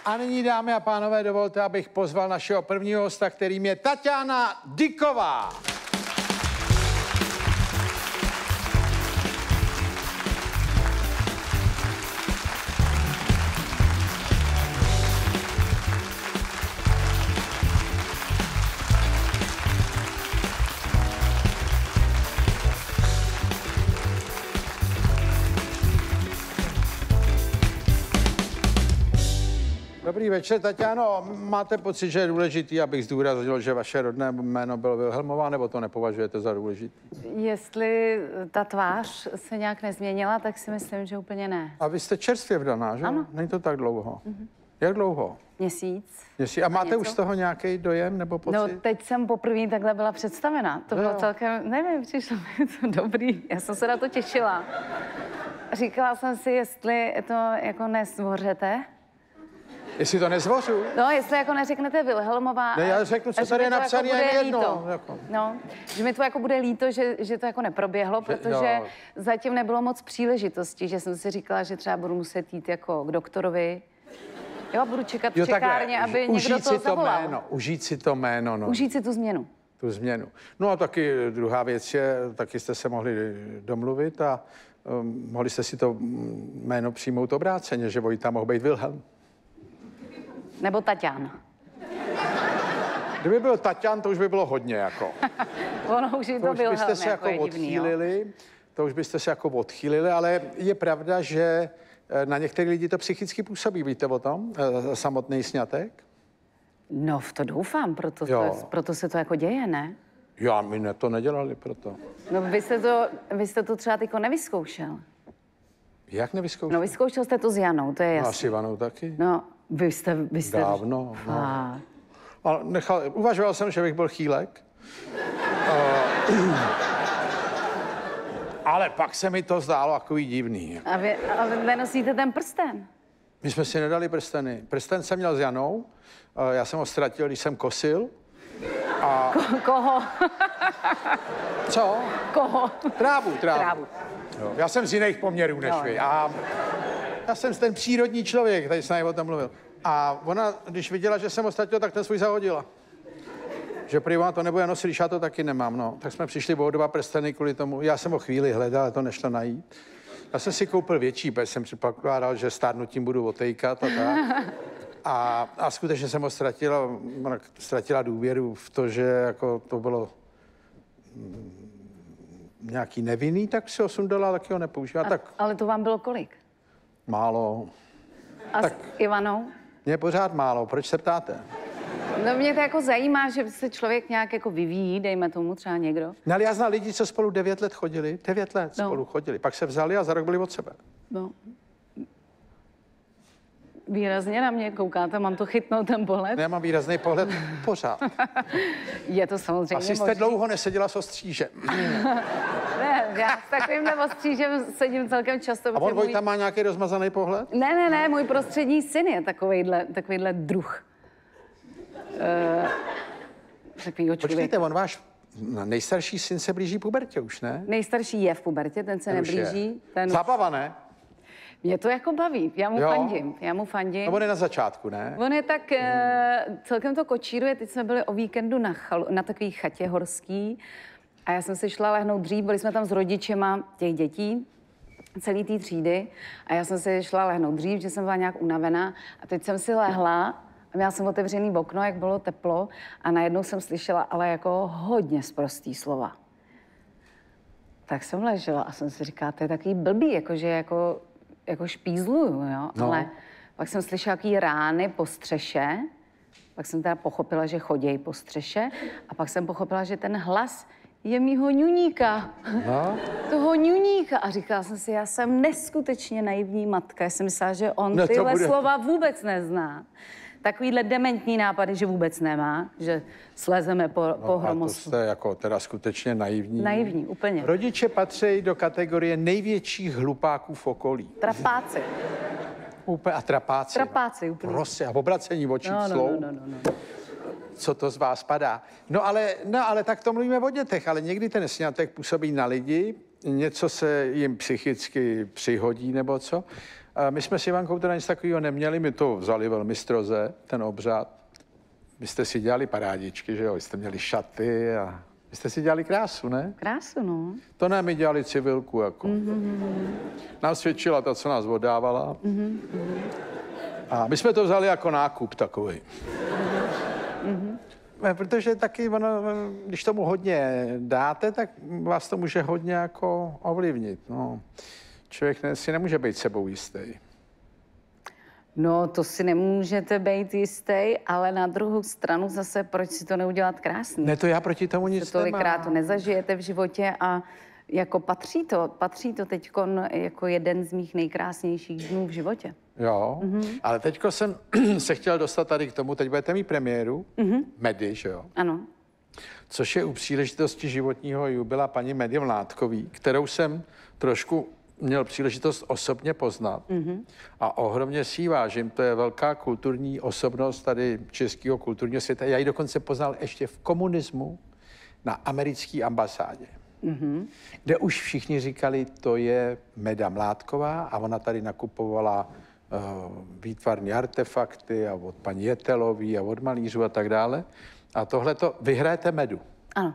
A nyní, dámy a pánové, dovolte, abych pozval našeho prvního hosta, kterým je Taťána Dyková. Dobrý večer, Taťáno. Máte pocit, že je důležitý, abych zdůraznil, že vaše rodné jméno bylo Wilhelmová, nebo to nepovažujete za důležitý? Jestli ta tvář se nějak nezměnila, tak si myslím, že úplně ne. A vy jste čerstvě vdaná, že? Ano. Není to tak dlouho. Jak dlouho? Měsíc. A máte už z toho nějaký dojem nebo pocit? No, teď jsem poprvé takhle byla představena. To bylo celkem, nevím, přišlo mi to dobrý. Já jsem se na to těšila. Říkala jsem si, jestli to jako nezvořete. Jestli to nezvořu? No, jestli jako neřeknete Wilhelmová. Ne, já řeknu, co tady je napsané, jako jen jedno. Jako. No, že mi to jako bude líto, že to jako neproběhlo, protože zatím nebylo moc příležitostí, že jsem si říkala, že třeba budu muset jít jako k doktorovi. Jo, budu čekat v čekárně, aby někdo to zavolal. Užít si to jméno, no. Užít si tu změnu. Tu změnu. No a taky druhá věc je, taky jste se mohli domluvit a mohli jste si to jméno přijmout obráceně, že Vojta mohl být Wilhelm. Nebo Taťán. Kdyby byl Taťán, to už by bylo hodně, jako. Ono už je to Wilhelm, byste se jako odchýlili, to už byste se jako odchýlili, ale je pravda, že na některé lidi to psychicky působí. Víte o tom? Samotný sňatek? No, v to doufám, proto se to jako děje, ne? Já, my to nedělali proto. No, vy jste to třeba tyko nevyzkoušel. Jak nevyzkoušel? No, vyzkoušel jste to s Janou, to je jasné. A s Ivanou taky? No, vy jste... Dávno, no. Ale uvažoval jsem, že bych byl chýlek. Ale pak se mi to zdálo takový divný. A vy nenosíte ten prsten? My jsme si nedali prsteny. Prsten jsem měl s Janou, já jsem ho ztratil, když jsem kosil. A... Koho? Co? Koho? Trávu. Jo, já jsem z jiných poměrů než vy. A já jsem ten přírodní člověk, tady jsem o tom mluvil. A ona, když viděla, že jsem ho ztratil, tak ten svůj zahodila. Že prý ona to nebude nosit, když já to taky nemám, no. Tak jsme přišli o 2 prsteny kvůli tomu. Já jsem ho chvíli hledal, ale to nešlo najít. Já jsem si koupil větší, protože jsem předpokládal, že stárnutím budu otejkat a tak. A skutečně jsem ho ztratil, ona ztratila důvěru v to, že jako to bylo nějaký nevinný, tak si ho sundala, taky ho nepoužívá. Ale to vám bylo kolik? Málo. A tak, s Ivanou? Mě pořád málo, proč se ptáte? No mě to jako zajímá, že se člověk nějak jako vyvíjí, dejme tomu třeba někdo. No ale já znal lidi, co spolu 9 let chodili, 9 let spolu chodili, pak se vzali a za rok byli od sebe. No. Výrazně na mě koukáte, mám to chytnout ten pohled? Já mám výrazný pohled pořád. Je to samozřejmě Asi jste dlouho neseděla s ostřížem. Ne, já s takovýmhle ostřížem sedím celkem často. A on Vojta má nějaký rozmazaný pohled? Ne, můj prostřední syn je takovejhle druh. Takovýho člověka. Počkejte, on váš nejstarší syn se blíží pubertě už, ne? Nejstarší je v pubertě, ten se neblíží. Zábava, ne? Mě to jako baví, já mu fandím. No on je na začátku, ne? On je tak, celkem to kočíruje, teď jsme byli o víkendu na takové chatě horský a já jsem si šla lehnout dřív, byli jsme tam s rodičema těch dětí, celý té třídy a já jsem si šla lehnout dřív, že jsem byla nějak unavená a teď jsem si lehla a měla jsem otevřený okno, jak bylo teplo a najednou jsem slyšela ale jako hodně sprostý slova. Tak jsem ležela a jsem si říkala, to je takový blbý, jakože jako špízluju, jo, no. Ale pak jsem slyšela jaký rány po střeše, pak jsem teda pochopila, že chodějí po střeše a pak jsem pochopila, že ten hlas je mýho ňuníka. No. Toho ňuníka. A říkala jsem si, já jsem neskutečně naivní matka, já jsem myslela, že on tyhle slova vůbec nezná. Takovýhle dementní nápady, že vůbec nemá, že slezeme po hromostu. A to jste jako teda skutečně naivní. Naivní, úplně. Rodiče patří do kategorie největších hlupáků v okolí. Trapáci. A trapáci. Trapáci, úplně. Prostě, a obracení očí slou. No. Co to z vás padá? No ale tak to mluvíme o dětech, ale někdy ten sňatek působí na lidi, něco se jim psychicky přihodí nebo co. My jsme s Ivankou teda nic takového neměli, my to vzali velmi stroze, ten obřad. Vy jste si dělali parádičky, že jo? Vy jste měli šaty a vy jste si dělali krásu, ne? Krásu, no. To ne, my dělali civilku, jako. Nám svědčila ta, co nás oddávala. A my jsme to vzali jako nákup takový. Protože taky, ono, když tomu hodně dáte, tak vás to může hodně jako ovlivnit. No. Člověk si nemůže být sebou jistý. No, to si nemůžete být jistý, ale na druhou stranu zase, proč si to neudělat krásný? Ne, to já proti tomu nic Tolikrát nemám. to nezažijete v životě a jako patří to teďkon jako jeden z mých nejkrásnějších dnů v životě. Jo, ale teďko jsem se chtěl dostat tady k tomu, teď budete mít premiéru, Medy, že jo? Ano. Což je u příležitosti životního jubila paní Medy Mládkový, kterou jsem trošku měl příležitost osobně poznat a ohromně si ji vážím. To je velká kulturní osobnost tady českého kulturního světa. Já ji dokonce poznal ještě v komunismu na americké ambasádě, kde už všichni říkali, to je Meda Mládková a ona tady nakupovala výtvarné artefakty a od paní Jetelový a od malířů a tak dále. A tohleto, vyhrajete Medu. Ano.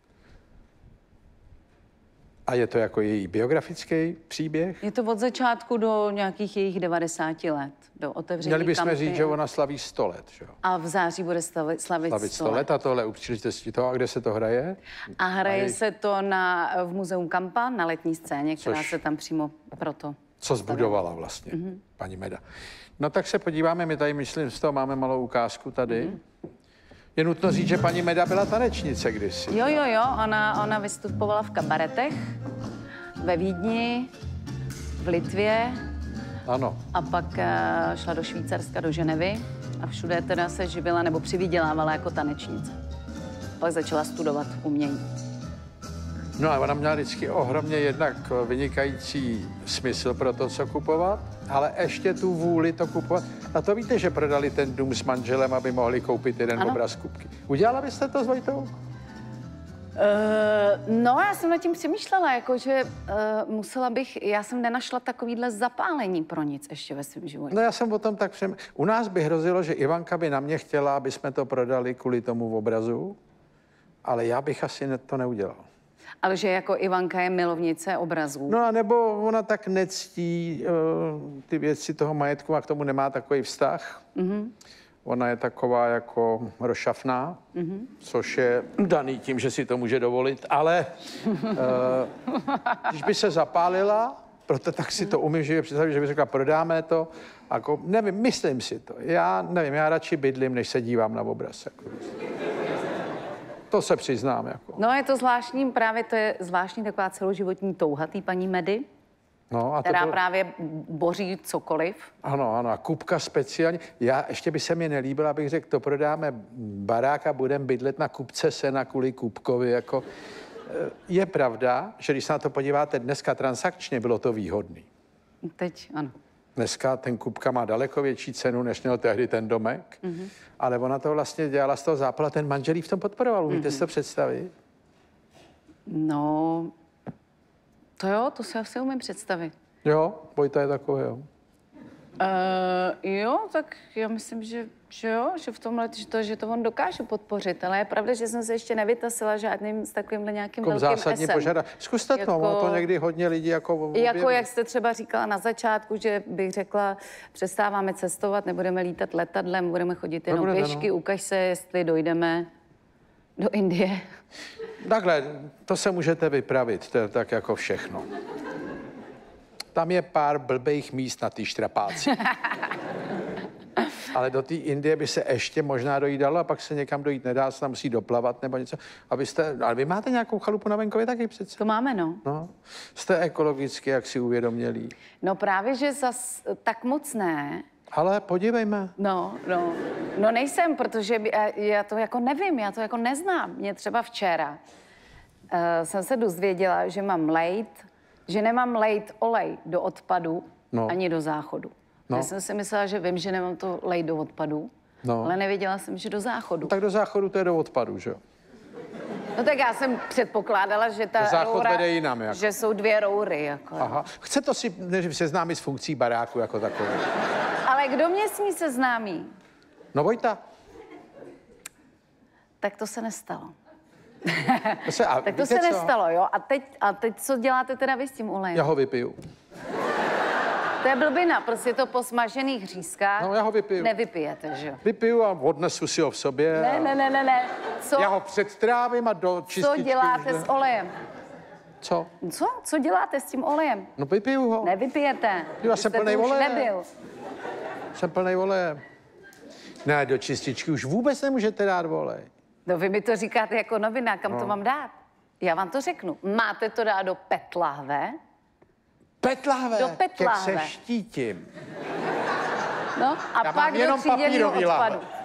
A je to jako její biografický příběh? Je to od začátku do nějakých jejich 90 let, do otevření Měli bychom kampy. říct, že ona slaví 100 let, že jo? A v září bude slavit 100 let a tohle u příležitosti toho. A kde se to hraje? A hraje se to v Muzeu Kampa na letní scéně, která Což- se tam přímo proto... Co zbudovala vlastně paní Meda. No tak se podíváme, my tady, myslím, z toho máme malou ukázku tady. Je nutno říct, že paní Meda byla tanečnice kdysi. Jo, ona vystupovala v kabaretech ve Vídni, v Litvě Ano. a pak šla do Švýcarska, do Ženevy a všude teda se živila nebo přivydělávala jako tanečnice. Pak začala studovat umění. No a ona měla vždycky ohromně jednak vynikající smysl pro to, co kupovat, ale ještě tu vůli to kupovat. A to víte, že prodali ten dům s manželem, aby mohli koupit jeden obraz Kupky. Udělala byste to s Vojtou? No, já jsem nad tím přemýšlela, jakože musela bych, já jsem nenašla takovýhle zapálení pro nic ještě ve svém životě. No já jsem o tom tak přemýšlel. U nás by hrozilo, že Ivanka by na mě chtěla, aby jsme to prodali kvůli tomu obrazu, ale já bych asi to neudělal. Ale že jako Ivanka je milovnice obrazů. No a nebo ona tak nectí ty věci toho majetku a k tomu nemá takový vztah. Ona je taková jako rošafná, což je daný tím, že si to může dovolit, ale když by se zapálila, proto tak si to umím živě představit, že by řekla, prodáme to, jako, nevím, myslím si to. Já nevím, já radši bydlím, než se dívám na obraz. Jako. To se přiznám. Jako. No je to zvláštní, právě to je zvláštní taková celoživotní touha té paní Medy, No, a která to právě boří cokoliv. Ano, ano, a Kupka speciálně. Já ještě by se mi nelíbil, abych řekl, to prodáme barák a budeme bydlet na kupce sena kvůli Kupkovi. Jako, je pravda, že když se na to podíváte dneska transakčně, bylo to výhodný. Teď, ano. Dneska ten Kupka má daleko větší cenu, než měl tehdy ten domek, ale ona to vlastně dělala z toho zápala, ten manžel jí v tom podporoval. Umíte si to představit? No, to jo, to si asi umím představit. Jo, Vojta je takový, jo. Jo, tak já myslím, že jo, že v tomhle, že to on dokáže podpořit, ale je pravda, že jsem se ještě nevytasila žádným s takovýmhle nějakým Jako velkým zásadní esem. požadavek. Zkuste to, ono to někdy hodně lidí jako objeví. Jako jak jste třeba říkala na začátku, že bych řekla, přestáváme cestovat, nebudeme lítat letadlem, budeme chodit jenom Nebudete, pěšky, ukaž se, jestli dojdeme do Indie. Takhle, to se můžete vypravit, to je tak jako všechno. Tam je pár blbejch míst na té štrapáci. Ale do té Indie by se ještě možná dojít dalo a pak se někam dojít nedá, se tam musí doplavat nebo něco. Ale vy máte nějakou chalupu na venkově taky přece? To máme, no. No, jste ekologicky, jak si uvědomělí. No právě, že zas tak moc ne. Ale podívejme. No nejsem, protože já to jako nevím, já to jako neznám. Mě třeba včera jsem se dozvěděla, že nemám lejt olej do odpadu ani do záchodu. Já jsem si myslela, že vím, že nemám to lejt do odpadu, ale nevěděla jsem, že do záchodu. No, tak do záchodu to je do odpadu, že jo? No tak já jsem předpokládala, že ta Záchod roura, vede jinam, jako. že jsou 2 roury. Jako. Aha. Chce to si seznámit s funkcí baráku jako takový. Ale kdo mě s ní seznámí? No Vojta. Tak to se nestalo. Tak to se nestalo, jo? A teď co děláte teda vy s tím olejem? Já ho vypiju. To je blbina, prostě to po smažených řízkách. No, já ho vypiju. Nevypijete, že jo? Vypiju a odnesu si ho v sobě. Ne. Co, Já ho předtrávím a do čističky. co děláte s olejem? Co? Co děláte s tím olejem? No vypiju ho. Nevypijete. Já jsem plnej oleje. Nebyl. Jsem plnej oleje. Ne, do čističky už vůbec nemůžete dát olej. No vy mi to říkáte jako novina, kam to mám dát? Já vám to řeknu. Máte to dát do PET lahve. PET lahve? Do PET Jak lahve. se štítím. No a Já pak mám do jenom tříděného papírový lahve. odpadu.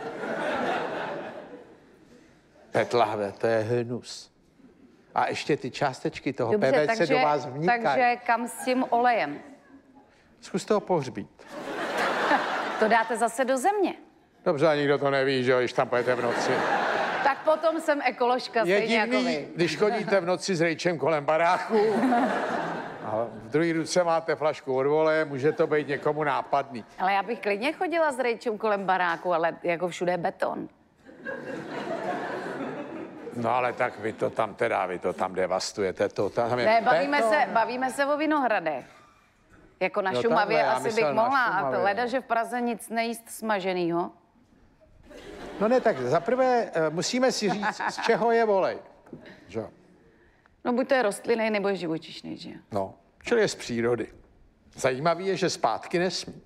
PET lahve, to je hnus. A ještě ty částečky toho Dobře, PVC do vás vnikají. takže kam s tím olejem? Zkuste ho pohřbít. To dáte zase do země. Dobře, a nikdo to neví, že jo, když tam pojete v noci. Tak potom jsem ekoložka, Je stejně jako divný, vy. když chodíte v noci s rejčem kolem baráku a v druhé ruce máte flašku od voleje, může to být někomu nápadný. Ale já bych klidně chodila s rejčem kolem baráku, ale jako všude je beton. No ale tak vy to tam devastujete, to tam je Ne, beton. bavíme se o Vinohradech. Jako na Jo, Šumavě takhle, já asi bych myslel na mohla. A Šumavě, to leda, no. že v Praze nic nejíst smaženýho. No ne, tak zaprvé musíme si říct, z čeho je volej. Že? jo? No buď to je rostlinný, nebo je živočišný, že jo? No, čili je z přírody. Zajímavý je, že zpátky nesmí.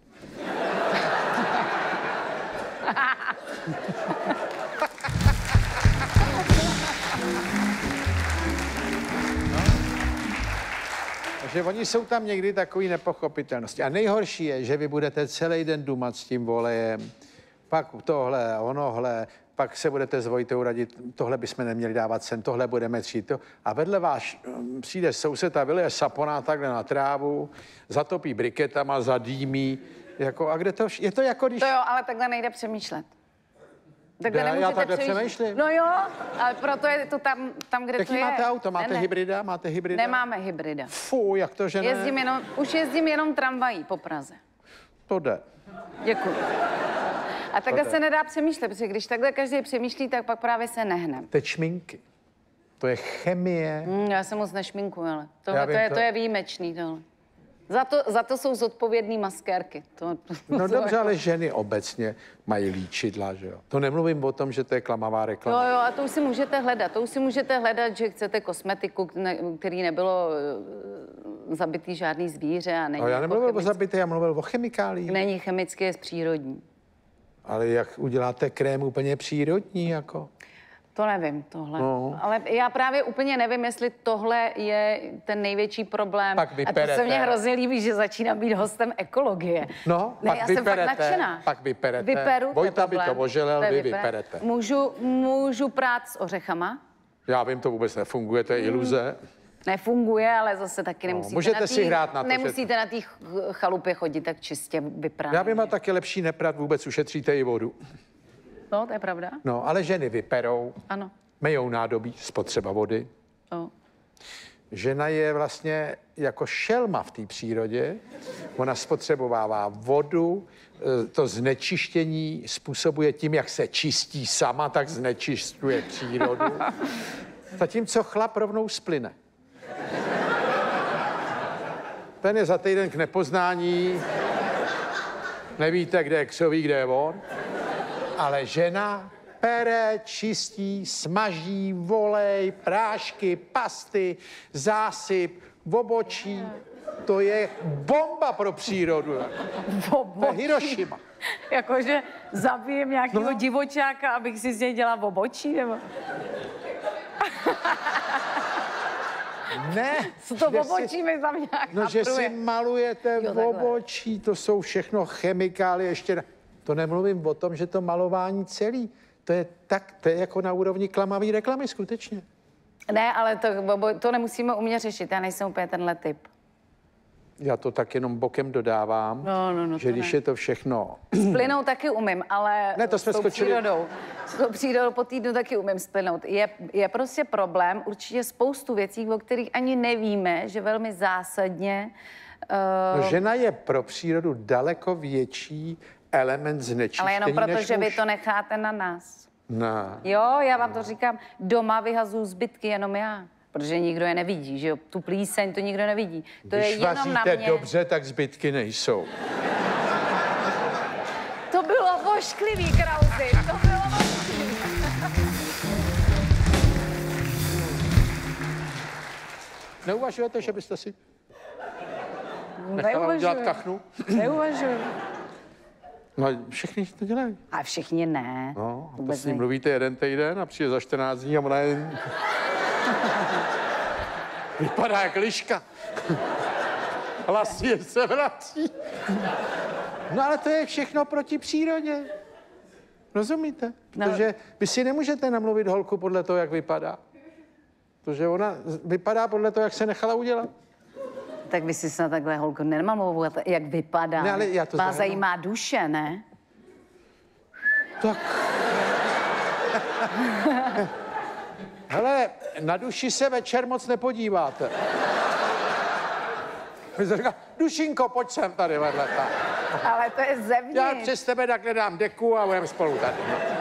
Takže oni jsou tam někdy takový nepochopitelnosti. A nejhorší je, že vy budete celý den dumat s tím volejem, pak tohle, onohle, pak se budete s Vojtou radit, tohle bychom neměli dávat sem, tohle budeme třít. A vedle vás přijde soused a vylije sapona takhle na trávu, zatopí briketama, zadýmí. Jako, a kde to je to jako když... To jo, ale takhle nejde přemýšlet. Takhle Ne, já nemůžete takhle přemýšlet. přemýšlím. No jo, ale proto je to tam kde Jaký to je. máte auto? Máte Ne. hybrida? Máte hybrida? Nemáme hybrida. Fuj, jak to, že ne? Už jezdím jenom tramvají po Praze. To jde. Děkuji. A takhle se nedá přemýšlet, protože když takhle každý přemýšlí, tak pak právě se nehne. Teď šminky. To je chemie. Já se moc nešminkuju, ale Já vím, to je výjimečný tohle. Za to jsou zodpovědný maskérky. No dobře, ale ženy obecně mají líčidla, že jo? To nemluvím o tom, že to je klamavá reklama. Jo, a to už si můžete hledat. To už si můžete hledat, že chcete kosmetiku, který nebylo zabitý žádný zvíře a není. No, já jako nemluvil o zabité, já mluvil o chemikáliích. Není chemicky, je přírodní. Ale jak uděláte krém úplně přírodní, jako? To nevím, tohle. No. Ale já právě úplně nevím, jestli tohle je ten největší problém. Pak a to vyperete. se mně hrozně líbí, že začínám být hostem ekologie. No, ne, pak já jsem fakt vyperete, nadšená. pak vyperete. Vyperu, Vojta by to problém. oželel, To je vy vypere. vyperete. Můžu prát s ořechama? Já vím, to vůbec nefunguje, to je iluze. Nefunguje, ale zase taky nemusíte můžete na si hrát na to, že- Nemusíte na té chalupě chodit tak čistě vypraný. Já vím, a tak je lepší neprat, vůbec ušetříte i vodu. No, to je pravda. No, ale ženy vyperou, Ano. myjou nádobí, spotřeba vody. No. Žena je vlastně jako šelma v té přírodě. Ona spotřebovává vodu, to znečištění způsobuje tím, jak se čistí sama, tak znečišťuje přírodu. Zatímco chlap rovnou splyne. Ten je za týden k nepoznání, nevíte, kde je křoví, kde je on, ale žena pere, čistí, smaží, volej, prášky, pasty, zásyp, obočí. To je bomba pro přírodu. To je Hirošima. Jakože zabijem nějakého divočáka, abych si z něj dělala obočí, nebo? Ne. Co to že obočí mi tam nějak No, že si napruje. malujete Jo, takhle. obočí, to jsou všechno chemikálie, ještě... To nemluvím o tom, že to malování celý, to je jako na úrovni klamavý reklamy, skutečně. Ne, ale to nemusíme u mě řešit, já nejsem úplně tenhle typ. Já to tak jenom bokem dodávám, No, že to když ne. je to všechno... Splynout taky umím, ale Ne, to jsme s tou skočili. přírodou. S tou přírodou po týdnu taky umím splynout. Je prostě problém, určitě spoustu věcí, o kterých ani nevíme, že velmi zásadně... No, žena je pro přírodu daleko větší element znečištění ale jenom proto, než že vy muž. to necháte na nás. Ne. Jo, já vám to říkám, doma vyhazuju zbytky jenom já, protože nikdo je nevidí, že jo, tu plíseň to nikdo nevidí. To je Když jenom na vaříte mě. dobře, tak zbytky nejsou. To bylo vošklivý, Krausi, to bylo vošklivý. Neuvažujete, že byste si nechala udělat kachnu? Neuvažuju. No, všichni to dělají. A všichni ne. No, a to Vůbec s ním ne. mluvíte jeden týden a přijde za 14 dní a ona je... Vypadá jak liška. Hlasy se vrací. No ale to je všechno proti přírodě. Rozumíte? No. Protože vy si nemůžete namluvit holku podle toho, jak vypadá. Protože ona vypadá podle toho, jak se nechala udělat. Tak vy si snad takhle holku nemamluvovat, jak vypadá. Ne, ale já to Vás znamená- zajímá duše, ne? Tak. Hele, na duši se večer moc nepodíváte. My se říká, Dušinko, pojď sem tady vedle. Ale to je zevnitř. Já přes tebe takhle dám deku a budeme spolu tady.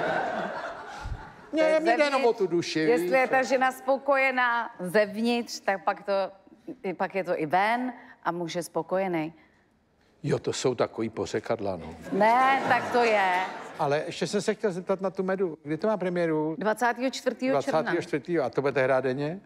To je Mně jde zevnitř. jenom o tu duši. Jestli víš? je ta žena spokojená zevnitř, tak pak je to i ven a muž je spokojený. Jo, to jsou takový pořekadla, no. Ne, tak to je. Ale ještě jsem se chtěl zeptat na tu Medu. Kdy to má premiéru? 24. června. 24. A to budete hrát denně?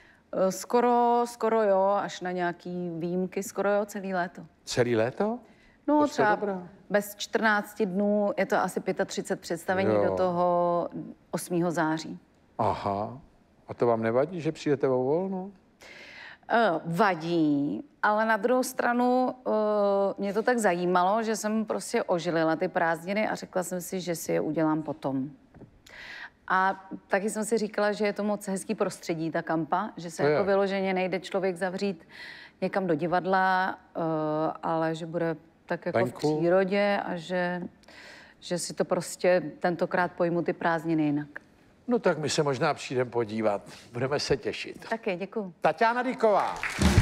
Skoro jo, až na nějaký výjimky, skoro jo, celý léto. Celý léto? No To je třeba dobrá. bez 14 dnů je to asi 35 představení Jo. do toho 8. září. Aha. A to vám nevadí, že přijdete o volno? Vadí, ale na druhou stranu mě to tak zajímalo, že jsem prostě ožilila ty prázdniny a řekla jsem si, že si je udělám potom. A taky jsem si říkala, že je to moc hezký prostředí, ta kampa, že se To je. jako vyloženě nejde člověk zavřít někam do divadla, ale že bude tak jako Venku. v přírodě a že si to prostě tentokrát pojmu ty prázdniny jinak. No tak my se možná přijdeme podívat. Budeme se těšit. Taky, děkuju. Tatiana Dyková.